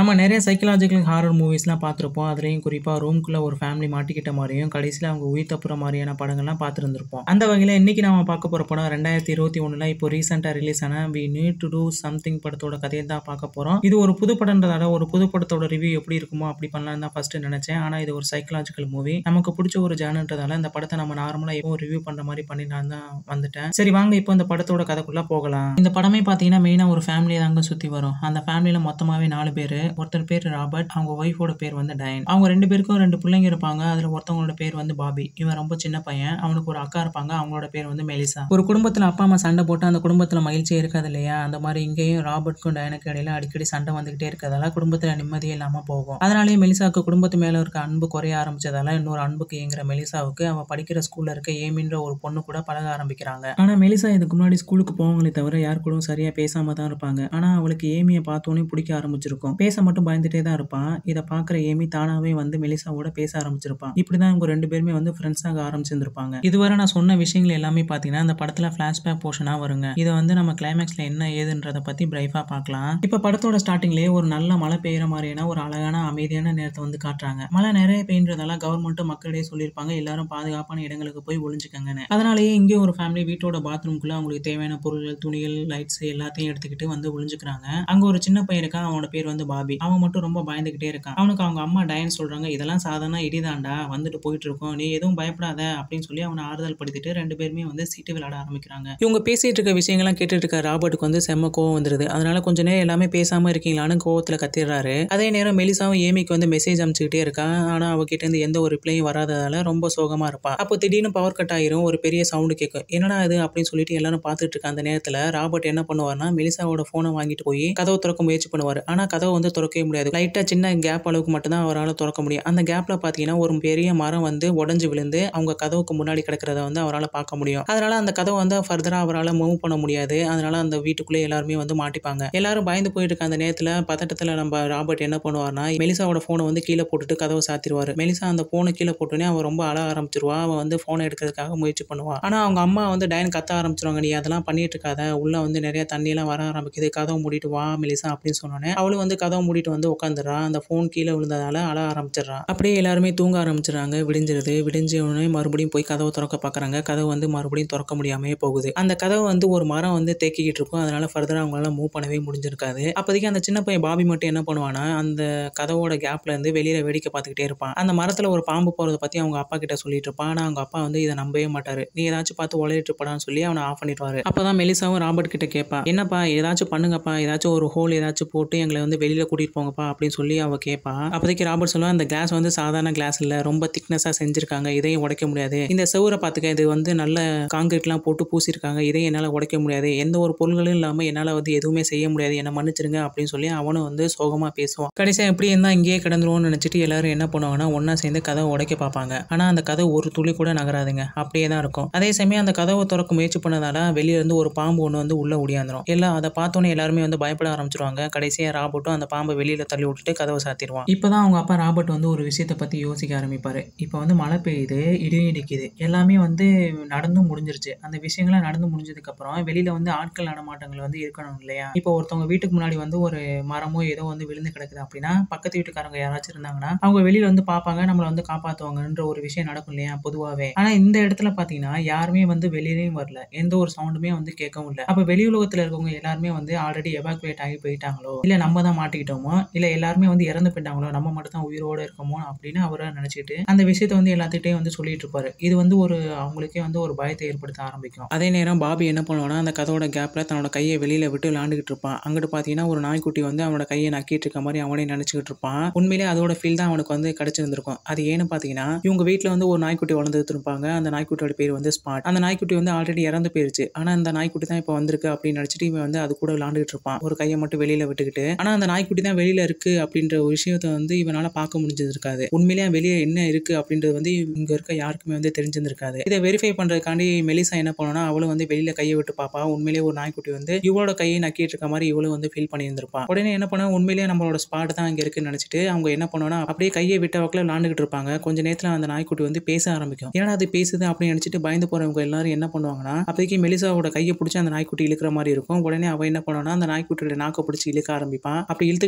நம்ம நிறைய psychological horror மூவிஸ்லாம் பார்த்துருப்போம். அதுலயும் குறிப்பா ரூம்குள்ள ஒரு ஃபேமிலி மாட்டிக்கிட்ட மாரியும், கடைசியில அவங்க உயிர் தப்புற மாரியான படங்கள்லாம் பார்த்துருந்துருப்போம். அந்த வகையில இன்னைக்கு நாம பார்க்க போற படம் 2021ல இப்போ ரீசென்ட்டா ரிலீஸ் ஆன we need to do something படத்தோட கதைய தான் பார்க்க போறோம். இது ஒரு புது படம்ன்றதால ஒரு புது படத்தோட ரிவ்யூ எப்படி இருக்குமோ அப்படி பண்ணலாம்னு தான் ஃபர்ஸ்ட் நினைச்சேன். ஆனா இது ஒரு சைக்காலஜிக்கல் மூவி. நமக்கு பிடிச்ச ஒரு ஜானர்ன்றதால இந்த படத்தை நம்ம நார்மலா எப்பவும் ரிவ்யூ பண்ற மாதிரி பண்ணிடலாம்னு தான் வந்துட்டேன். சரி வாங்க இப்போ இந்த படத்தோட கதைக்குள்ள போகலாம். இந்த படமே பார்த்தீங்கன்னா மெயினா ஒரு ஃபேமிலியை தாங்க சுத்தி வரும். அந்த ஃபேமிலியில மொத்தமாவே 4 பேரு. ஒருத்தர் பேர் ராபர்ட், அவங்க ஒய்ஃபோட பேர் வந்து டயன். அவங்க 2 பேருக்கும் 2 பிள்ளைங்க இருப்பாங்க. அதுல ஒருத்தவங்களோட பேர் வந்து பாபி. இவன் ரொம்ப சின்ன பையன். அவனுக்கு ஒரு அக்கா இருப்பாங்க. அவங்களோட பேர் வந்து மெலிசா. ஒரு குடும்பத்துல அப்பா அம்மா சண்டை போட்டு அந்த குடும்பத்துல மகிழ்ச்சியே இருக்காது இல்லையா? அந்த மாதிரி இங்கேயும் ராபர்ட்க்கும் டயனுக்கு இடையில அடிக்கடி சண்டை வந்துகிட்டே இருக்கிறதால குடும்பத்துல நிம்மதியே இல்லாம போகும். அதனாலேயே மெலிசாவுக்கு குடும்பத்து மேல இருக்க அன்பு குறைய ஆரம்பிச்சதால இன்னொரு அன்புக்கு ஏங்குற மெலிசாவுக்கு அவ படிக்கிற ஸ்கூல்ல இருக்க ஏமின்ற ஒரு பொண்ணு கூட பழக ஆரம்பிக்கிறாங்க. ஆனா மெலிசா இதுக்கு முன்னாடி ஸ்கூலுக்கு போவாங்களே தவிர யார் கூடவும் சரியா பேசாம தான் இருப்பாங்க. ஆனா அவளுக்கு ஏமியை பார்த்தோன்னே பிடிக்க ஆரம்பிச்சிருக்கும். பேச மட்டும் பயந்துட்டே தான் இருப்பான். இதை பார்க்குற ஏமி தானாவே வந்து மெலிசாவோட பேச ஆரம்பிச்சிருப்பான். இப்படிதான் இவங்க 2 பேருமே வந்து ஃப்ரெண்ட்ஸ் ஆக ஆரம்பிச்சிருந்திருப்பாங்க. இதுவரை நான் சொன்ன விஷயங்கள் எல்லாமே பார்த்தீங்கன்னா இந்த படத்துல ஃபிளாஷ்பேக் போர்ஷனா வருங்க. இதை வந்து நம்ம கிளைமேக்ஸ்ல என்ன ஏதுன்றத பத்தி பிரைஃபா பார்க்கலாம். இப்ப படத்தோட ஸ்டார்டிங்லேயே ஒரு நல்ல மழை பெய்யற மாதிரியான ஒரு அழகான அமைதியான நேரத்தை வந்து காட்டுறாங்க. மழை நிறைய பெய்யறதால கவர்மெண்ட்டும் மக்களிடையே சொல்லியிருப்பாங்க எல்லாரும் பாதுகாப்பான இடங்களுக்கு போய் ஒளிஞ்சுக்கங்கன்னு. அதனாலேயே இங்கே ஒரு ஃபேமிலி வீட்டோட பாத்ரூம்குள்ள அவங்களுக்கு தேவையான பொருட்கள், துணிகள், லைட்ஸ் எல்லாத்தையும் எடுத்துக்கிட்டு வந்து ஒளிஞ்சுக்கிறாங்க. அங்க ஒரு சின்ன பையன் இருக்கான். அவனோட பேர் வந்து பாபி. அவன் மட்டும் ரொம்ப பயந்துகிட்டே இருக்கான். அவனுக்கு அவங்க அம்மா டயன் சொல்றாங்க, இதெல்லாம் சாதாரண இடிதாண்டா, வந்துட்டு போயிட்டு இருக்கோம், நீ எதுவும் பயப்படாத அப்படின்னு சொல்லி அவனை ஆறுதல் படுத்திட்டு 2 பேருமே வந்து சீட்டு விளையாட ஆரம்பிக்கிறாங்க. இவங்க பேசிட்டு இருக்க விஷயங்கள்லாம் கேட்டுட்டு இருக்க ராபர்ட்டுக்கு வந்து செம்ம கோவம் வந்துருது. அதனால கொஞ்ச நேரம் எல்லாமே பேசாம இருக்கீங்களான்னு கோவத்துல கத்திடுறாரு. அதே நேரம் மெலிசாவும் ஏமிக்கு வந்து மெசேஜ் அனுப்பிச்சுக்கிட்டே இருக்கான். ஆனா அவகிட்ட இருந்து எந்த ஒரு ரிப்ளையும் வராததால ரொம்ப சோகமா இருப்பா. அப்போ திடீர்னு பவர் கட் ஆயிரும். ஒரு பெரிய சவுண்டு கேட்கும். என்னடா இது அப்படின்னு சொல்லிட்டு எல்லாரும் பார்த்துட்டு இருக்க அந்த நேரத்துல ராபர்ட் என்ன பண்ணுவார்னா மெலிசாவோட போனை வாங்கிட்டு போய் கதவை திறக்க முயற்சி பண்ணுவார். ஆனா கதவை வந்து திறக்கவே முடியாது. லைட்டா சின்ன கேப் அளவுக்கு மட்டும் தான் அவரால் திறக்க முடியும். அந்த கேப்ல பாத்தீங்கன்னா ஒரு பெரிய மரம் வந்து உடைஞ்சு விழுந்து அவங்க கதவுக்கு முன்னாடி கிடக்கிறத வந்து அவரால் பார்க்க முடியும். அதனால அந்த கதவை வந்து ஃபர்தரா அவரால் மூவ் பண்ண முடியாது. அதனால அந்த வீட்டுக்குள்ளே எல்லாருமே வந்து மாட்டிப்பாங்க. எல்லாரும் பயந்து போயிட்டு இருக்க அந்த நேரத்துல பதட்டத்துல நம்ம ராபர்ட் என்ன பண்ணுவார்னா மெலிசாவோட போனை வந்து கீழே போட்டுட்டு கதவை சாத்திடுவாரு. மெலிசா அந்த போனை கீழே போட்டோன்னே அவன் ரொம்ப அழ ஆரம்பிச்சிருவா. அவன் வந்து போனை எடுக்கிறதுக்காக முயற்சி பண்ணுவா. ஆனா அவங்க அம்மா வந்து டயன் கத்த ஆரம்பிச்சிருவாங்க, நீ அதெல்லாம் பண்ணிட்டு இருக்காத, உள்ள வந்து நிறைய தண்ணி எல்லாம் வர ஆரம்பிக்குது, கதவை மூடிட்டு வா மெலிசா அப்படின்னு சொன்னோன்னே அவளும் வந்து கதவை மூடிட்டு வந்து உட்காந்துடுறா. அந்த போன் கீழே விழுந்ததால அழ ஆரம்பிச்சிடறா. அப்படியே எல்லாருமே தூங்க ஆரம்பிச்சிடறாங்க. விடிஞ்சிருது. விடிஞ்ச உடனே மறுபடியும் போய் கதவை திறக்க பாக்குறாங்க. கதவு வந்து மறுபடியும் திறக்க முடியாமே போகுது. அந்த கதவை வந்து ஒரு மரம் வந்து தேக்கிக்கிட்டு இருக்கும். அதனால ஃபர்தரா அவங்களால மூவ் பண்ணவே முடிஞ்சிருக்காது. அப்போதைக்கு அந்த சின்ன பையன் பாபி மட்டும் என்ன பண்ணுவானா அந்த கதவோட கேப்ல இருந்து வெளியில வேடிக்கை பார்த்துக்கிட்டே இருப்பான். அந்த மரத்துல ஒரு பாம்பு போறதை பத்தி அவங்க அப்பா கிட்ட சொல்லிட்டு இருப்பான். ஆனா அவங்க அப்பா வந்து இதை நம்பவே மாட்டாரு. நீ ஏதாச்சும் பார்த்து உளறிட்டு இருப்படான்னு சொல்லி அவனை ஆஃப் பண்ணிடுவாரு. அப்பதான் மெலிசாவும் ராபர்ட் கிட்ட கேட்பா, என்னப்பா ஏதாச்சும் பண்ணுங்கப்பா, ஏதாச்சும் ஒரு ஹோல் ஏதாச்சும் போட்டு எங்களை வந்து வெளியில கூட்டிட்டு போங்கப்பா அப்படின்னு சொல்லி அவ கேட்பா. அப்போதைக்கு ராபர்ட் சொல்லுவா, அந்த கிளாஸ் வந்து சாதாரண கிளாஸ் இல்ல, ரொம்ப திக்னஸா செஞ்சிருக்காங்க, இதையும் உடைக்க முடியாது. இந்த செவுரை பாத்துக்க, இது வந்து நல்ல காங்கிரீட்லாம் போட்டு பூசிருக்காங்க, இதையும் என்னால உடைக்க முடியாது, எந்த ஒரு பொருள்களும் இல்லாம என்னால வந்து எதுவுமே செய்ய முடியாது, என்ன மன்னிச்சிருங்க அப்படின்னு சொல்லி அவனும் வந்து சோகமா பேசுவான். கடைசியா எப்படி இருந்தா இங்கேயே கிடந்துருவோம்னு நினைச்சிட்டு எல்லாரும் என்ன பண்ணுவாங்கன்னா ஒன்னா சேர்ந்து கதவை உடைக்க பார்ப்பாங்க. ஆனா அந்த கதவு ஒரு துளி கூட நகராதுங்க, அப்படியே தான் இருக்கும். அதே சமயம் அந்த கதவை திறக்க முயற்சி பண்ணதால வெளியே இருந்து ஒரு பாம்பு ஒன்று வந்து உள்ள ஓடியாந்துரும். எல்லாம் அதை பார்த்தோன்னே எல்லாருமே வந்து பயப்பட ஆரம்பிச்சிருவாங்க. கடைசியா ராபர்ட்டும் அந்த பாம்பை வெளியில தள்ளி விட்டுட்டு கதவை சாத்திடுவான். இப்பதான் அவங்க அப்பா ராபர்ட் வந்து ஒரு விஷயத்தை பத்தி யோசிக்க ஆரம்பிப்பாரு. இப்போ வந்து மழை பெய்யுது, இடியும் இடிக்குது, எல்லாமே வந்து நடந்தும் முடிஞ்சிருச்சு. அந்த விஷயங்கள்லாம் நடந்து முடிஞ்சதுக்கு அப்புறம் வெளியில வந்து ஆட்கள் நடமாட்டங்கள் வந்து இருக்கணும் இல்லையா? இப்போ ஒருத்தவங்க வீட்டுக்கு முன்னாடி வந்து ஒரு மரமோ ஏதோ வந்து விழுந்து கிடக்குது அப்படின்னா பக்கத்து வீட்டுக்காரங்க யாராச்சும் இருந்தாங்கன்னா அவங்க வெளியில வந்து பார்ப்பாங்க, நம்மளை வந்து காப்பாத்துவாங்கன்ற ஒரு விஷயம் நடக்கும் இல்லையா பொதுவாவே. ஆனா இந்த இடத்துல பாத்தீங்கன்னா யாருமே வந்து வெளியிலயும் வரல, எந்த ஒரு சவுண்டுமே வந்து கேட்கவும் இல்லை. அப்ப வெளி உலகத்துல இருக்கவங்க எல்லாருமே வந்து ஆல்ரெடி எவாக்குவேட் ஆகி போயிட்டாங்களோ, இல்ல நம்ம தான் மாட்டிக்கிட்டோமோ, இல்ல எல்லாருமே வந்து இறந்து போயிட்டாங்களோ, நம்ம மட்டும் தான் உயிரோட இருக்கோமோ அப்படின்னு அவரை நினைச்சிட்டு அந்த விஷயத்த வந்து எல்லாத்துக்கிட்டையும் வந்து சொல்லிட்டு இருப்பாரு. இது வந்து ஒரு அவங்களுக்கே வந்து ஒரு பயத்தை ஏற்படுத்த ஆரம்பிக்கும். அதே நேரம் பாபி என்ன பண்ணுவானா அந்த கதவோட கேப்ல தன்னோட கையை வெளியில விட்டு விளையாண்டுகிட்டு இருப்பான். அங்கிட்டு பாத்தீங்கன்னா ஒரு நாய்க்குட்டி வந்து அவனோட கையை நக்கிட்டு இருக்க மாதிரி அவனே நினைச்சுக்கிட்டு இருப்பான். உண்மையிலே அதோட ஃபீல் தான் அவனுக்கு வந்து கிடைச்சிருந்திருக்கும். அது ஏன்னு பாத்தீங்கன்னா இவங்க வீட்டுல வந்து ஒரு நாய்க்குட்டி வளர்ந்துட்டு இருப்பாங்க. அந்த நாய்க்குட்டியோட பேர் வந்து ஸ்பாட். அந்த நாய்க்குட்டி வந்து ஆல்ரெடி இறந்து போயிருச்சு. ஆனா அந்த நாய்க்குட்டி தான் இப்போ வந்திருக்கு அப்படின்னு நினைச்சிட்டு இவன் வந்து அது கூட விளையாண்டுட்டு இருப்பான், ஒரு கையை மட்டும் வெளியில விட்டுக்கிட்டு. ஆனா அந்த நாய்க்குட்டி தான் வெளியில இருக்கு அப்படின்ற ஒரு விஷயத்த வந்து இவனால பார்க்க முடிஞ்சது இருக்காது. உண்மையிலேயே வெளியே என்ன இருக்கு அப்படின்றது வந்து இங்க இருக்க யாருக்குமே வந்து தெரிஞ்சிருக்காது. இதை வெரிஃபை பண்றதுக்காண்டி மெலிசா என்ன பண்ணா அவளும் வந்து வெளியில கையை விட்டு பாப்பா. உண்மையிலேயே ஒரு நாய்க்குட்டி வந்து இவளோட கையை நக்கிட்டு இருக்க மாதிரி இவளும் வந்து ஃபீல் பண்ணியிருந்திருப்பா. உடனே என்ன பண்ணா உண்மையிலேயே நம்மளோட ஸ்பாட் தான் இங்க இருக்குன்னு நினைச்சிட்டு அவங்க என்ன பண்ணுவானா அப்படியே கையை விட்ட வக்கல விளையாண்டுகிட்டு இருப்பாங்க. கொஞ்ச நேரத்துல அந்த நாய்க்குட்டி வந்து பேச ஆரம்பிக்கும். ஏன்னா அது பேசுது அப்படின்னு நினைச்சிட்டு பயந்து போறவங்க எல்லாரும் என்ன பண்ணுவாங்கன்னா அப்போதைக்கு மெலிசாவோட கையை பிடிச்சி அந்த நாய்க்குட்டி இழுக்கிற மாதிரி இருக்கும். உடனே அவ என்ன பண்ணுவானா அந்த நாய்க்குட்டியோட நாக்கை பிடிச்சி இழுக்க ஆரம்பிப்பான். அப்படி இழுத்துக்கிட்டு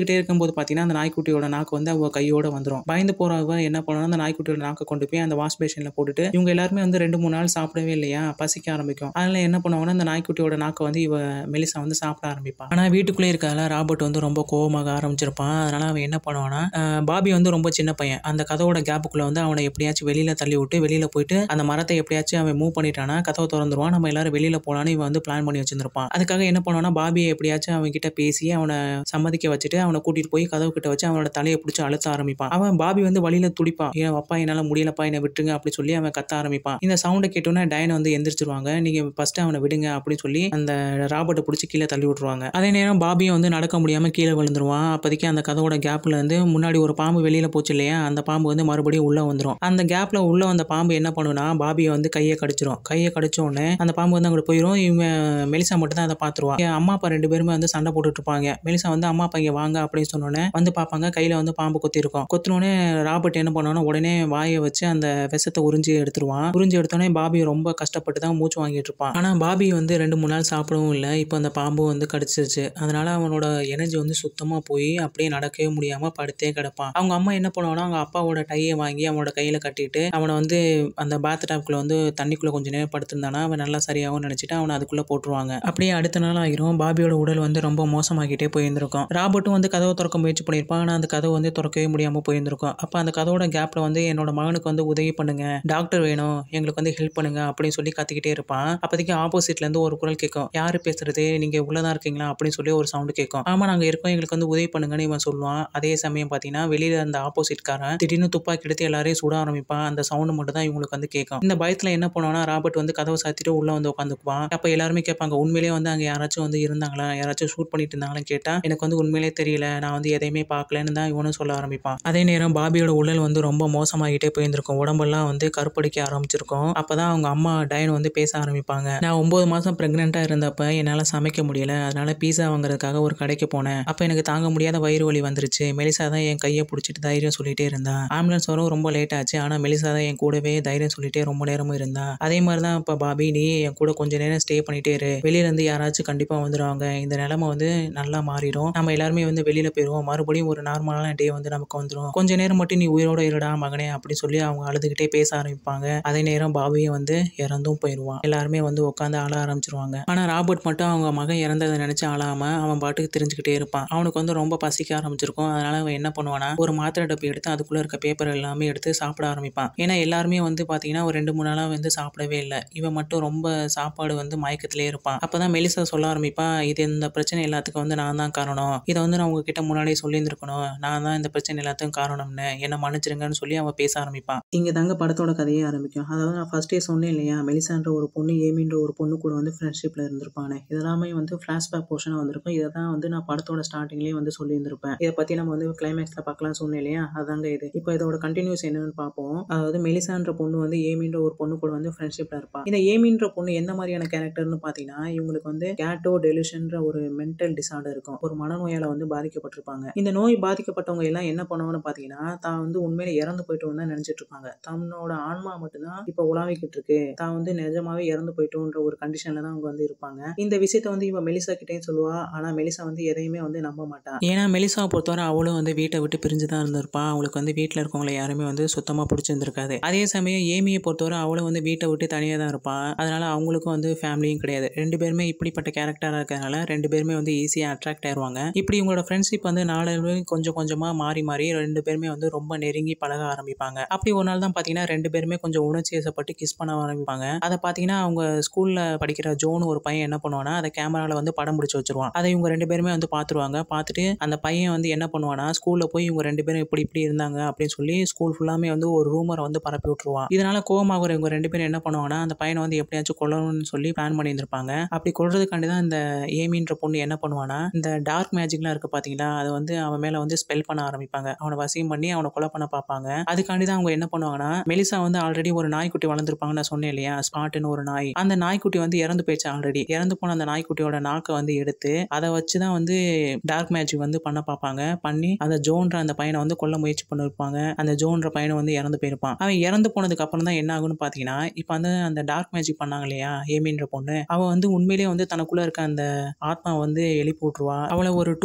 நடந்துகிட்டே இருக்கும்போது பாத்தீங்கன்னா அந்த நாய்க்குட்டியோட நாக்கு வந்து அவ கையோட வந்துரும். பயந்து போறவ என்ன பண்ணுவானா அந்த நாய்க்குட்டியோட நாக்க கொண்டு போய் அந்த வாஷ் பேஷன்ல போட்டுட்டு இவங்க எல்லாருமே வந்து 2-3 நாள் சாப்பிடவே இல்லையா, பசிக்க ஆரம்பிக்கும். அதனால என்ன பண்ணுவாங்கன்னா அந்த நாய்க்குட்டியோட நாக்க வந்து இவ மெலிசா வந்து சாப்பிட ஆரம்பிப்பா. ஆனா வீட்டுக்குள்ளே இருக்கறதால ராபர்ட் வந்து ரொம்ப கோவமாக ஆரம்பிச்சிருப்பான். அதனால அவன் என்ன பண்ணுவானா பாபி வந்து ரொம்ப சின்ன பையன். அந்த கதவோட கேப்புக்குள்ள வந்து அவனை எப்படியாச்சும் வெளியில தள்ளி விட்டு வெளியில போயிட்டு அந்த மரத்தை எப்படியாச்சும் அவன் மூவ் பண்ணிட்டானா கதவை திறந்துருவான். நம்ம எல்லாரும் வெளியில போலான்னு இவன் வந்து பிளான் பண்ணி வச்சிருந்திருப்பான். அதுக்காக என்ன பண்ணுவானா பாபியை எப்படியாச்சும் அவன் கிட்ட பேசி அவனை சம்மதிக்க வச்சுட்டு அவனை கூட்டிட்டு போய் கதவு கிட்ட வச்சு அவனோட தலையை பிடிச்சி அழுத்த ஆரம்பிப்பான். அவன் பாபி வந்து வழியில துடிப்பான். ஏன் அப்பா என்னால முடியலப்பா என்னை விட்டுருங்க அப்படி சொல்லி அவன் கத்த ஆரம்பிப்பான். இந்த சவுண்டை கேட்டோன்னே டயன் வந்து எந்திரிச்சிருவாங்க. நீங்க ஃபர்ஸ்ட் அவனை விடுங்க அப்படின்னு சொல்லி அந்த ராபர்ட்டை பிடிச்சி கீழே தள்ளி விட்டுருவாங்க. அதே நேரம் பாபியும் வந்து நடக்க முடியாம கீழே விழுந்துருவான். அப்போதைக்கு அந்த கதவோட கேப்ல இருந்து முன்னாடி ஒரு பாம்பு வெளியில போச்சு இல்லையா, அந்த பாம்பு வந்து மறுபடியும் உள்ள வந்துடும். அந்த கேப்ல உள்ள வந்த பாம்பு என்ன பண்ணுனா பாபியை வந்து கையை கடிச்சிடும். கையை கடிச்ச உடனே அந்த பாம்பு வந்து அங்கிட்டு போயிடும். இவங்க மெலிசா மட்டும் தான் அதை பார்த்துருவா. அம்மா அப்பா 2 பேருமே வந்து சண்டை போட்டுட்டு இருப்பாங்க. மெலிசா வந்து அம்மா அப்பா இங்க வாங்க அப்படின்னு சொன்னோன்னே வந்து பார்ப்பாங்க. கையில வந்து பாம்பு கொத்தி இருக்கும். கொத்தினோடனே ராபர்ட் என்ன பண்ணுவானா உடனே வாயை வச்சு அந்த விஷத்தை உறிஞ்சி எடுத்துருவான். உறிஞ்சி எடுத்தோடனே பாபி ரொம்ப கஷ்டப்பட்டு தான் மூச்சு வாங்கிட்டு இருப்பான். ஆனா பாபி வந்து 2-3 நாள் சாப்பிடவும் இல்லை. இப்போ அந்த பாம்பு வந்து கடிச்சிருச்சு. அதனால அவனோட எனர்ஜி வந்து சுத்தமா போய் அப்படியே நடக்கவே முடியாம படுத்தே கிடப்பான். அவங்க அம்மா என்ன பண்ணுவாங்கன்னா அவங்க அப்பாவோட டையை வாங்கி அவனோட கையில கட்டிட்டு அவனை வந்து அந்த பாத் டாப்குள்ள வந்து தண்ணிக்குள்ள கொஞ்சம் நேரம் படுத்திருந்தானா அவன் நல்லா சரியாகவும் நினைச்சிட்டு அவனை அதுக்குள்ள போட்டுருவாங்க. அப்படியே அடுத்த நாள் ஆகிரும். பாபியோட உடல் வந்து ரொம்ப மோசமாகிட்டே போயிருந்திருக்கும். ராபர்ட்டும் வந்து கதவை திறக்க முயற்சி பண்ணியிருப்பான். ஆனா அந்த கதவு வந்து திறக்கவே முடியாம போயிருந்திருக்கும். அப்ப அந்த கதவோட கேப்ல வந்து என்னோட மகனுக்கு வந்து உதவி பண்ணுங்க, டாக்டர் வேணும், எங்களுக்கு வந்து ஹெல்ப் பண்ணுங்க அப்படின்னு சொல்லி கத்திக்கிட்டே இருப்பான். அப்போதைக்கு ஆப்போசிட்ல இருந்து ஒரு குரல் கேட்கும். யாரு பேசுறது, நீங்க உள்ளதான் இருக்கீங்களா அப்படின்னு சொல்லி ஒரு சவுண்ட் கேட்கும். ஆமா நாங்க இருக்கோம், எங்களுக்கு வந்து உதவி பண்ணுங்கன்னு இவன் சொல்லுவான். அதே சமயம் பாத்தீங்கன்னா வெளியில அந்த ஆப்போசிட் காரன் திடீர்னு துப்பாக்கி எடுத்து எல்லாரையும் சுட ஆரம்பிப்பான். அந்த சவுண்ட் மட்டும் தான் இவங்களுக்கு வந்து கேட்கும். இந்த பயத்துல என்ன பண்ணுவானா ராபர்ட் வந்து கதவை சாத்திட்டு உள்ள வந்து உட்காந்துக்குவான். அப்ப எல்லாருமே கேட்பாங்க உண்மையிலேயே வந்து அங்க யாராச்சும் வந்து இருந்தாங்களா, யாராச்சும் ஷூட் பண்ணிட்டு இருந்தாங்களான்னு கேட்டா எனக்கு வந்து உண்மையிலே தெரியல, நான் வந்து எதையுமே பார்க்கலன்னு தான் இவனும் சொல்ல ஆரம்பிப்பான். அதே நேரம் பாபியோட உடல் வந்து ரொம்ப மோசமாகிட்டே போயிருந்திருக்கும். உடம்பெல்லாம் வந்து கருப்படிக்க ஆரம்பிச்சிருக்கும். அப்பதான் அவங்க அம்மா டயன் வந்து பேச ஆரம்பிப்பாங்க. நான் 9 மாசம் பிரெக்னெண்டா இருந்தப்ப என்னால சமைக்க முடியல, அதனால பீஸா வாங்குறதுக்காக ஒரு கடைக்கு போனேன். அப்ப எனக்கு தாங்க முடியாத வயிறு வலி வந்துருச்சு. மெலிசா தான் என் கையை பிடிச்சிட்டு தைரியம் சொல்லிட்டே இருந்தா. ஆம்புலன்ஸ் வரும் ரொம்ப லேட் ஆச்சு. ஆனா மெலிசா தான் என் கூடவே தைரியம் சொல்லிட்டே ரொம்ப நேரமும் இருந்தா. அதே மாதிரி தான் இப்ப பாபி நீ என் கூட கொஞ்ச நேரம் ஸ்டே பண்ணிட்டே இரு. வெளியில இருந்து யாராச்சும் கண்டிப்பா வந்துடுவாங்க. இந்த நிலைமை வந்து நல்லா மாறிடும். நம்ம எல்லாருமே வந்து வெளியில போயிருவோம். மறுபடியும் ஒரு நார்மலான டே வந்து நமக்கு வந்துடும். கொஞ்ச நேரம் மட்டும் நீ உயிரோட இருடா மகனே அப்படின்னு சொல்லி அவங்க அழுதுகிட்டே பேச ஆரம்பிப்பாங்க. அதே நேரம் பாபியும் வந்து இறந்தும் போயிடுவான். எல்லாருமே வந்து உட்காந்து அழ ஆரம்பிச்சிருவாங்க. ஆனா ராபர்ட் மட்டும் அவங்க மகன் இறந்ததை நினைச்சு அழாம அவன் பாட்டுக்கு தெரிஞ்சுக்கிட்டே இருப்பான். அவனுக்கு வந்து ரொம்ப பசிக்க ஆரம்பிச்சிருக்கும். அதனால அவன் என்ன பண்ணுவானா ஒரு மாத்திரை டப்பி எடுத்து அதுக்குள்ள இருக்க பேப்பர் எல்லாமே எடுத்து சாப்பிட ஆரம்பிப்பான். ஏன்னா எல்லாருமே வந்து பாத்தீங்கன்னா ஒரு 2-3 நாளா வந்து சாப்பிடவே இல்லை. இவன் மட்டும் ரொம்ப சாப்பாடு வந்து மயக்கத்திலே இருப்பான். அப்பதான் மெலிசா சொல்ல ஆரம்பிப்பா, இது இந்த பிரச்சனை எல்லாத்துக்கும் வந்து நான் தான் காரணம். இதை வந்து நான் உங்ககிட்ட முன்னாடியே சொல்லியிருந்திருக்கணும். நான் தான் இந்த பிரச்சனை எல்லாத்துக்கும் காரணம்னு என்ன மன்னிச்சிருங்கன்னு சொல்லி அவன் பேச ஆரம்பிப்பான். இங்க தாங்க படத்தோட கதையே ஆரம்பிக்கும். அதாவது நான் ஃபர்ஸ்டே சொன்னேன் இல்லையா, மெலிசான்ற ஒரு பொண்ணு ஏமின்ற ஒரு பொண்ணு கூட வந்து ஃப்ரெண்ட்ஷிப்ல இருந்திருப்பானே. இதெல்லாமே வந்து ஃபிளாஷ்பேக் போர்ஷனா வந்திருக்கும். இதை தான் வந்து நான் படத்தோட ஸ்டார்டிங்லேயே வந்து சொல்லியிருந்திருப்பேன். இதை பத்தி நம்ம வந்து கிளைமேக்ஸ்ல பார்க்கலாம் சொன்னேன் இல்லையா, அதாங்க இது. இப்போ இதோட கண்டினியூஸ் என்னன்னு பார்ப்போம். அதாவது மெலிசான்ற பொண்ணு வந்து ஏமின்ற ஒரு பொண்ணு கூட வந்து ஃப்ரெண்ட்ஷிப்ல இருப்பா. இந்த ஏமின்ற பொண்ணு எந்த மாதிரியான கேரக்டர்னு பார்த்தீங்கன்னா இவங்களுக்கு வந்து கேட்டோ டெலிஷன்ற ஒரு மென்டல் டிசார்டர் இருக்கும். ஒரு மனநோயால வந்து பாதிக்கப்பட்டிருப்பாங்க. இந்த நோய் பாதிக்கப்பட்டவங்க எல்லாம் என்ன பண்ணுவாங்கன்னு பார்த்தீங்கன்னா தான் வந்து உண்மையில இறந்து போயிட்டோம்னு தான் நினைச்சிட்டு இருப்பாங்க. தன்னோட ஆன்மா மட்டும்தான் இப்போ உலாவிக்கிட்டு இருக்கு, தான் வந்து நிஜமாவே இறந்து போயிட்டோன்ற ஒரு கண்டிஷன்ல தான் அவங்க வந்து இருப்பாங்க. இந்த விஷயத்த வந்து இவ மெலிசா கிட்டேயும் சொல்லுவா. ஆனா மெலிசா வந்து எதையுமே வந்து நம்ப மாட்டா. ஏன்னா மெலிசா பொறுத்தவரை அவளும் வந்து வீட்டை விட்டு பிரிஞ்சு தான் இருந்திருப்பா. அவளுக்கு வந்து வீட்டில் இருக்கவங்களை யாருமே வந்து சுத்தமா பிடிச்சிருந்திருக்காது. அதே சமயம் ஏமியை பொறுத்தவரை அவளும் வந்து வீட்டை விட்டு தனியாக தான் இருப்பா. அதனால அவங்களுக்கும் வந்து ஃபேமிலியும் கிடையாது. 2 பேருமே இப்படிப்பட்ட கேரக்டரா இருக்கிறதுனால 2 பேருமே வந்து ஈஸியா அட்ராக்ட் ஆயிருவாங்க. இப்படி இவங்களோட ஃப்ரெண்ட்ஷிப் வந்து நாளடைவில் கொஞ்சம் கொஞ்சமா மாறி மாறி 2 பேருமே வந்து ரொம்ப நெருங்கி பழக ஆரம்பிப்பாங்க. அப்படி ஒரு நாள் தான் பாத்தீங்கன்னா 2 பேருமே கொஞ்சம் உணர்ச்சி வசப்பட்டு கிஸ் பண்ண ஆரம்பிப்பாங்க. அதை பாத்தீங்கன்னா அவங்க ஸ்கூல்ல படிக்கிற ஜோன் ஒரு பையன் என்ன பண்ணுவானா அதை கேமரால வந்து படம் பிடிச்சு வச்சிருவான். அதை இவங்க 2 பேருமே வந்து பாத்துருவாங்க. பார்த்துட்டு அந்த பையன் வந்து என்ன பண்ணுவானா ஸ்கூல்ல போய் இவங்க 2 பேரும் இப்படி இப்படி இருந்தாங்க அப்படின்னு சொல்லி ஸ்கூல் ஃபுல்லாமே வந்து ஒரு ரூமரை வந்து பரப்பி விட்டுருவான். இதனால கோவமாகிற இவங்க 2 பேரும் என்ன பண்ணுவாங்கன்னா அந்த பையனை வந்து எப்படியாச்சும் கொல்லணும்னு சொல்லி பிளான் பண்ணியிருந்திருப்பாங்க. அப்படி கொல்றதுக்காண்டி தான் இந்த ஏமின்ற பொண்ணு என்ன பண்ணுவானா இந்த டார்க் மேஜிக்லாம் இருக்கு பாத்தீங்களா, அதை வந்து அவன் மேல வந்து ஸ்பெல் பண்ண ஆரம்பிப்பாங்க. அவனை வசியம் பண்ணி அவனை கொலை பண்ண பார்ப்பாங்க. அதுக்காண்டி தான் அவங்க என்ன பண்ணுவாங்கன்னா மெலிசா வந்து ஆல்ரெடி ஒரு நாய்க்குட்டி வளர்ந்துருப்பாங்க நான் சொன்னேன் இல்லையா, ஸ்பாட்னு ஒரு நாய். அந்த நாய்க்குட்டி வந்து இறந்து போயிடுச்சு. ஆல்ரெடி இறந்து போன அந்த நாய்க்குட்டியோட நாக்கை வந்து எடுத்து அதை வச்சுதான் வந்து டார்க் மேஜிக் வந்து பண்ண பார்ப்பாங்க. பண்ணி அந்த ஜோன்ற அந்த பையனை வந்து கொல்ல முயற்சி பண்ணிருப்பாங்க. அந்த ஜோன்ற பையனை வந்து இறந்து போயிருப்பான். அவன் இறந்து போனதுக்கு அப்புறம் தான் என்ன ஆகும்னு பாத்தீங்கன்னா இப்ப வந்து அந்த டார்க் மேஜிக் பண்ணாங்க இல்லையா ஏமின்ற பொண்ணு, அவ வந்து உண்மையிலேயே வந்து தனக்குள்ள இருக்க அந்த ஆத்மா வந்து எழுப்பி விட்டுருவா. அவளை ஒரு டூலா பயன்படுத்தி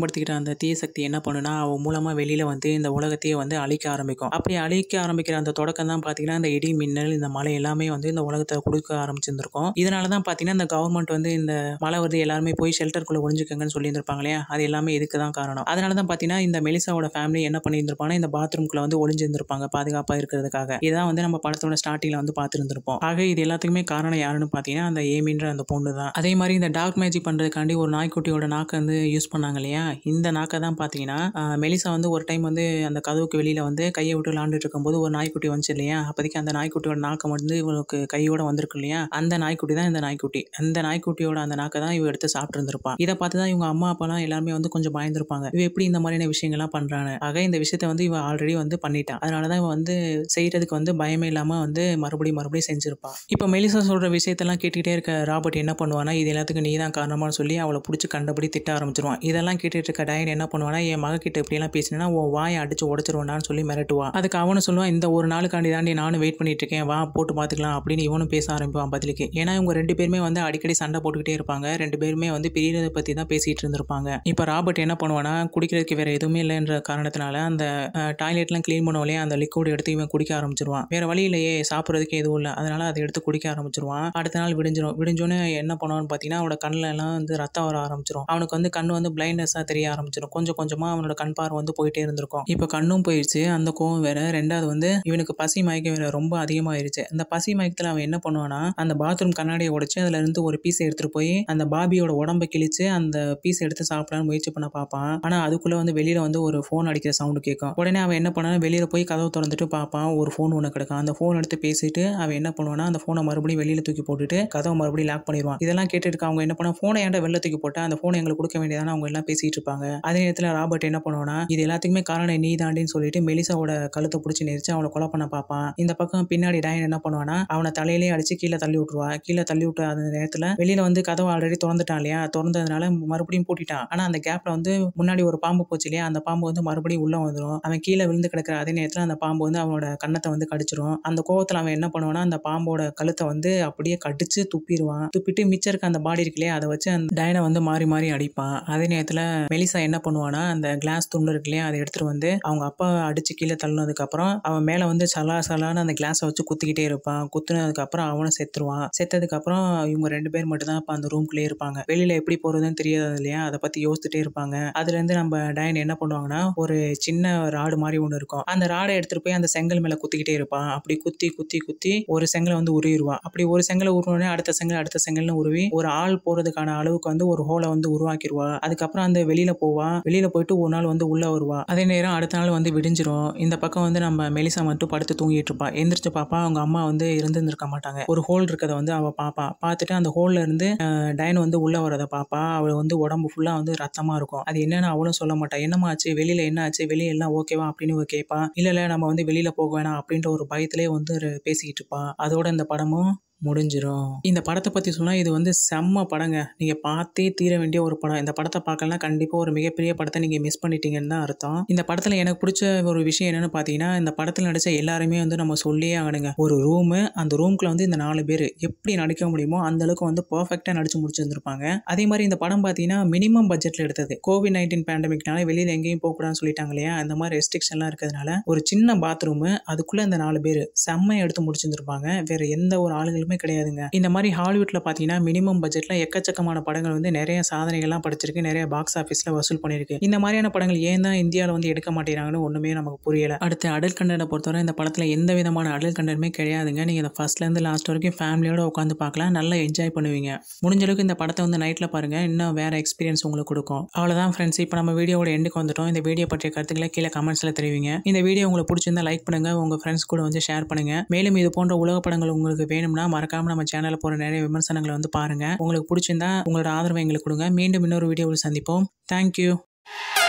பயன்படுத்திக்கிட்ட அந்த தீய சக்தி என்ன பண்ணுனா அவ மூலமா வெளியில வந்து இந்த உலகத்தையே வந்து அழிக்க ஆரம்பிக்கும். அப்படி அழிக்க ஆரம்பிக்கிற அந்த தொடக்கம் தான் பார்த்தீங்கன்னா, இந்த இடி, மின்னல், இந்த மழை எல்லாமே வந்து இந்த உலகத்த குடுக்க ஆரம்பிச்சிருந்திருக்கும். இதனால தான் பார்த்தீங்கன்னா, இந்த கவர்மெண்ட் வந்து இந்த மழை வருது எல்லாருமே போய் ஷெல்டருக்குள்ள ஒளிஞ்சுக்கங்கன்னு சொல்லியிருந்திருப்பாங்க இல்லையா? அது எல்லாமே இதுக்கு தான் காரணம். அதனால தான் பார்த்தீங்கன்னா, இந்த மெலிசாவோட ஃபேமிலி என்ன பண்ணியிருந்திருப்பாங்கன்னா, இந்த பாத்ரூம்குள்ள வந்து ஒளிஞ்சிருந்திருப்பாங்க பாதுகாப்பா இருக்கிறதுக்காக. இதான் வந்து நம்ம படத்தோட ஸ்டார்ட்டிங்ல வந்து பார்த்திருந்திருப்போம். ஆக இது எல்லாத்துக்குமே காரணம் யாருன்னு பார்த்தீங்கன்னா, அந்த ஏமின்ற அந்த பொண்ணு தான். அதே மாரி இந்த டார்க் மேஜிக் பண்றதுக்காண்டி ஒரு நாய்க்குட்டியோட நாக்க வந்து யூஸ் பண்ணாங்க இல்லையா? இந்த நாக்க தான் பார்த்தீங்கன்னா, மெலிசா வந்து ஒரு டைம் வந்து அந்த கதவுக்கு வெளியில வந்து கைய விட்டு விளையாண்டுட்டு இருக்கும்போது ஒரு நாய்க்குட்டி வந்துச்சு இல்லையா? அப்போதைக்கு அந்த நாய்க்குட்டியோட நாக்க வந்து இவளுக்கு கையோட வந்திருக்கு இல்லையா? அந்த நாய்க்குட்டி தான் இந்த நாய்க்குட்டி. அந்த நாய்க்குட்டியோட அந்த நாக்க தான் இவ எடுத்து சாப்பிட்டுருந்திருப்பா. இத பார்த்து தான் இவங்க அம்மா, அப்பாலாம் எல்லாருமே வந்து கொஞ்சம் பயந்திருப்பாங்க. இவ எப்படி இந்த மாதிரியான விஷயங்கள்லாம் பண்றான்னு. ஆக இந்த விஷயத்த வந்து இவ ஆல்ரெடி வந்து பண்ணிட்டா. அதனால தான் இவ வந்து செய்றதுக்கு வந்து பயமே இல்லாம வந்து மறுபடியும் செஞ்சிருப்பா. இப்ப மெலிசா சொல்ற விஷயத்தெல்லாம் கேட்டுக்கிட்டே இருக்க ராபர்ட் என்ன பண்ணுவானா, இது எல்லாத்துக்கும் நீ தான் காரணமான்னு சொல்லி அவள புடிச்சு கண்டபடி திட்ட ஆரம்பிச்சிருவான். இதெல்லாம் கேட்டுட்டு இருக்க டயன் என்ன பண்ணுவானா, என் மகக்கிட்ட இப்படியெல்லாம் பேசினா உன் வாயை அடிச்சு உடைச்சிருவேன்டான்னு சொல்லி மிரட்டுவா. அதுக்கு அவனும் சொல்லுவான், இந்த ஒரு நாளுக்காண்டி தாண்டி நானும் வெயிட் பண்ணிட்டு இருக்கேன், வா போட்டு பார்த்துக்கலாம் அப்படின்னு இவனும் பேச ஆரம்பிப்பான் பதிலுக்கு. ஏன்னா இவங்க 2 பேருமே வந்து அடிக்கடி சண்டை போட்டுக்கிட்டே இருப்பாங்க. 2 பேருமே வந்து பிரியறத பத்தி தான் பேசிட்டு இருந்திருப்பாங்க. இப்ப ராபர்ட் என்ன பண்ணுவானா, குடிக்கிறதுக்கு வேற எதுவுமே இல்லைன்ற காரணத்தினால அந்த டாய்லெட்லாம் கிளீன் பண்ணுவோம் அந்த லிக்விட் எடுத்து இவன் குடிக்க ஆரம்பிச்சிருவான். வேற வழி இல்லையே, சாப்பிட்றதுக்கு எதுவும் இல்லை, அதனால அதை எடுத்து குடிக்க ஆரம்பிச்சிருவான். அடுத்த நாள் விடிஞ்சோன்னு என்ன பண்ணுவான்னு பார்த்தீங்கன்னா, அவனோட கண்ணில் எல்லாம் வந்து ரத்தம் வர ஆரம்பிச்சிடும். அவனுக்கு வந்து கண்ணு வந்து பிளைண்ட்னஸாக தெரிய ஆரம்பிச்சிடும். கொஞ்சம் கொஞ்சமா அவனோட கண் பார்வை வந்து போயிட்டே இருந்திருக்கும். இப்போ கண்ணும் போயிடுச்சு, அந்த கோவம் வேற. ரெண்டாவது வந்து இவனுக்கு பசி மயக்கம் வேற ரொம்ப அதிகமாயிருச்சு. அந்த பசி மயக்கத்தில் அவன் என்ன பண்ணுவானா, அந்த பாத்ரூம் கண்ணாடியை உடைச்சு அதுல இருந்து ஒரு பீஸ் எடுத்துட்டு போய் அந்த பாபியோட உடம்பை கிழிச்சு அந்த பீஸ் எடுத்து சாப்பிடலான்னு முயற்சி பண்ண பார்ப்பான். ஆனா அதுக்குள்ள வந்து வெளியில வந்து ஒரு ஃபோன் அடிக்கிற சவுண்டு கேட்கும். உடனே அவன் என்ன பண்ணானா, வெளியில போய் கதவு திறந்துட்டு பார்ப்பான். ஒரு ஃபோன் ஒன்று கிடக்கும். அந்த ஃபோன் எடுத்து பேசிட்டு அவன் என்ன பண்ணுவானா, அந்த ஃபோனை மறுபடியும் வெளியில தூக்கி போட்டுட்டு கதவை மறுபடியும் லாக் பண்ணிடுவான். இதெல்லாம் கேட்டுட்டு அவங்க என்ன பண்ணா, ஃபோனை ஏன்டா வெளில தூக்கி போட்டா, அந்த ஃபோனை எங்களுக்கு கொடுக்க வேண்டியதான அவங்க எல்லாம் பேசிட்டு இருப்பாங்க. அதே நேரத்தில் ராபர்ட் என்ன பண்ணுவானா, இது எல்லாத்துக்குமே காரணம் நீ தாண்டின்னு சொல்லிட்டு மெலிசாவோட கழுத்தை பிடிச்சி நெரிச்சு அவனை கொலை பண்ண பார்ப்பான். இந்த பக்கம் பின்னாடி டயன் என்ன பண்ணுவானா, அவனை தலையிலேயே அடிச்சு கீழே தள்ளி விட்டுருவா. கீழே தள்ளி விட்டு அந்த நேரத்தில் வெளியில வந்து கதவை ஆல்ரெடி திறந்துட்டான் இல்லையா, திறந்ததுனால மறுபடியும் பூட்டிட்டான். ஆனா அந்த கேப்ல வந்து முன்னாடி ஒரு பாம்பு போச்சு இல்லையா, அந்த பாம்பு வந்து மறுபடியும் உள்ள வந்துடும். அவன் கீழே விழுந்து கிடக்கிற அதே நேரத்தில் அந்த பாம்பு வந்து அவனோட கண்ணத்தை வந்து கடிச்சிரும். அந்த கோவத்தில் அவன் என்ன பண்ணுவானா, அந்த பாம்போட கழுத்தை வந்து அப்படியே கடிச்சு துப்பிடுவான். துப்பிட்டு மிச்சம் இருக்க அந்த பாடி இருக்கு இல்லையா, அதை வச்சு அந்த டயனை வந்து மாறி மாறி அடிப்பான். அதே நேரத்தில் மெலிசா என்ன பண்ணுவானா, அந்த கிளாஸ் துண்டு இருக்கு இல்லையா, அதை எடுத்துட்டு வந்து அவங்க அப்பா அடிச்சு கீழே தள்ளினதுக்கு அப்புறம் அவன் மேல வந்து சலான்னு அந்த கிளாஸை வச்சு குத்திக்கிட்டே இருப்பான். குத்துனதுக்கு அப்புறம் அவனும் செத்துருவான். செத்ததுக்கு அப்புறம் இவங்க 2 பேர் மட்டும் தான் இப்ப அந்த ரூம்குள்ளே இருப்பாங்க. வெளியில எப்படி போறதுன்னு தெரியாது இல்லையா, அதை பத்தி யோசிச்சுட்டே இருப்பாங்க. அதுல இருந்து நம்ம டயன் என்ன பண்ணுவாங்கன்னா, ஒரு சின்ன ராடு மாதிரி ஒண்ணு இருக்கும். அந்த ராடை எடுத்துட்டு போய் அந்த செங்கல் மேல குத்திக்கிட்டே இருப்பான். அப்படி குத்தி குத்தி குத்தி ஒரு செங்கலை வந்து உருவிடுவான். அப்படி ஒரு செங்கலை உருவனே அடுத்த செங்கல்னு உருவி ஒரு ஆள் போறதுக்கான அளவுக்கு வந்து ஒரு ஹோலை வந்து உருவாக்கிடுவா. அதுக்கப்புறம் அந்த வெளியில போவா. வெளியில போயிட்டு ஒரு நாள் வந்து உள்ள வருவா. அதே நேரம் அடுத்த நாள் வந்து விடிஞ்சிரும். இந்த பக்கம் வந்து நம்ம மெலிசா மட்டும் படுத்து தூங்கிட்டு இருப்பா. எந்திரிச்சு பாப்பா, அவங்க அம்மா வந்து இருந்திருக்க மாட்டாங்க. ஒரு ஹோல் இருக்கதை வந்து அவ பாப்பா. பார்த்துட்டு அந்த ஹோல்ல இருந்து டயன் வந்து உள்ள வரதை பாப்பா. அவள் வந்து உடம்பு ஃபுல்லா வந்து ரத்தமா இருக்கும். அது என்னன்னு அவளும் சொல்ல மாட்டா. என்னமா ஆச்சு, வெளியில என்ன ஆச்சு, வெளியில எல்லாம் ஓகேவா அப்படின்னு இவ கேட்பா. இல்ல நம்ம வந்து வெளியில போக வேணாம் அப்படின்ற ஒரு பயத்திலே வந்து பேசிக்கிட்டு இருப்பா. அதோட இந்த படமும் முடிஞ்சிரும். இந்த படத்தை பத்தி சொன்னா இது வந்து செம்ம படங்க. நீங்க பார்த்தே தீர வேண்டிய ஒரு படம். இந்த படத்தை பார்க்கலனா கண்டிப்பா ஒரு மிகப்பெரிய படத்தை நீங்க மிஸ் பண்ணிட்டீங்கன்னு தான் அர்த்தம். இந்த படத்துல எனக்கு பிடிச்ச ஒரு விஷயம் என்னன்னு பாத்தீங்கன்னா, இந்த படத்துல நடிச்ச எல்லாருமே வந்து நம்ம சொல்லியே ஆகணுங்க. ஒரு ரூமு, அந்த ரூம்குள்ள வந்து இந்த 4 பேர் எப்படி நடிக்க முடியுமோ அந்த அளவுக்கு வந்து பெர்ஃபெக்ட்டா நடிச்சு முடிச்சிருந்திருப்பாங்க. அதே மாதிரி இந்த படம் பாத்தீங்கன்னா மினிமம் பட்ஜெட்ல எடுத்தது. கோவிட்-19 பேண்டமிக்னால வெளியில எங்கேயும் போக கூடாதுன்னு சொல்லிட்டாங்க இல்லையா, அந்த மாதிரி ரெஸ்ட்ரிக்ஷன்லாம் இருக்கிறதுனால ஒரு சின்ன பாத்ரூம், அதுக்குள்ள இந்த 4 பேர் செம்மையா எடுத்து முடிச்சிருந்திருப்பாங்க. வேற எந்த ஒரு ஆளுங்களுமே கிடையாதுங்க. இந்த மாதிரி ஹாலிவுட்ல பாத்தீங்கன்னா மினிமம் பட்ஜெட்ல எக்கச்சக்கமான படங்கள் வந்து நிறைய சாதனைகள்லாம் படைச்சிருக்கு, நிறைய பாக்ஸ் ஆபீஸ்ல வசூல் பண்ணிருக்கு. இந்த மாதிரியான படங்கள் ஏன் தான் இந்தியாவில் வந்து எடுக்க மாட்டேங்கிறாங்கன்னு ஒண்ணுமே நமக்கு புரியல. அடுத்து அடல்ட் கண்டென்ட்டை பொறுத்தவரை இந்த படத்துல எந்த விதமான அடல்ட் கண்டென்ட்டுமே கிடையாதுங்க. நீங்க இந்த ஃபர்ஸ்ட்ல இருந்து லாஸ்ட் வரைக்கும் ஃபேமிலியோட உட்காந்து பார்க்கலாம், நல்லா என்ஜாய் பண்ணுவீங்க. முடிஞ்ச அளவுக்கு இந்த படத்தை வந்து நைட்ல பாருங்க, இன்னும் வேற எக்ஸ்பீரியன்ஸ் உங்களுக்கு கொடுக்கும். அவ்வளவுதான் ஃப்ரெண்ட்ஸ், இப்போ நம்ம வீடியோட எண்டுக்கு வந்துட்டோம். இந்த வீடியோ பற்றிய கருத்துக்களை கீழே கமெண்ட்ஸ்ல தெரிவிங்க. இந்த வீடியோ உங்களுக்கு பிடிச்சிருந்தா லைக் பண்ணுங்க, உங்க ஃப்ரெண்ட்ஸ் கூட வந்து ஷேர் பண்ணுங்க. மேலும் இது போன்ற உலக படங்கள் உங்களுக்கு வேணும்னா மறக்காம நம்ம சேனல்ல போற நிறைய விமர்சனங்களை வந்து பாருங்க. உங்களுக்கு பிடிச்சிருந்தா உங்களோட ஆதரவை எங்களுக்கு கொடுங்க. மீண்டும் இன்னொரு வீடியோவில் சந்திப்போம். தேங்க்யூ.